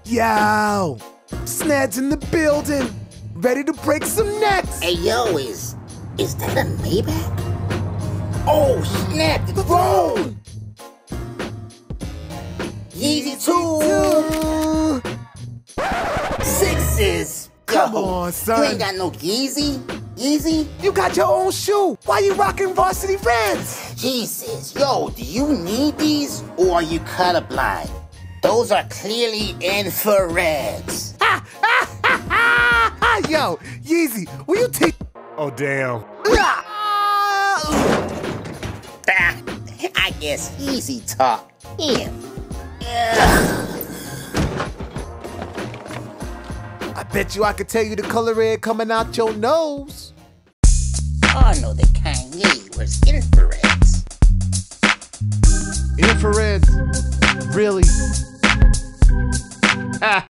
Yo, Sned's in the building, ready to break some necks. Hey, yo, is that a Maybach? Oh, snap, the drone! Yeezy 2! Sixes! Come Yo, on, son. You ain't got no Yeezy? Yeezy? You got your own shoe. Why you rocking Varsity Reds? Jesus, yo, do you need these or are you colorblind? Those are clearly infrareds. Yo, Yeezy, will you take... Oh, damn. I guess easy talk. Yeah. I bet you I could tell you the color red coming out your nose. I know that Kanye was infrareds. Infrared? Really?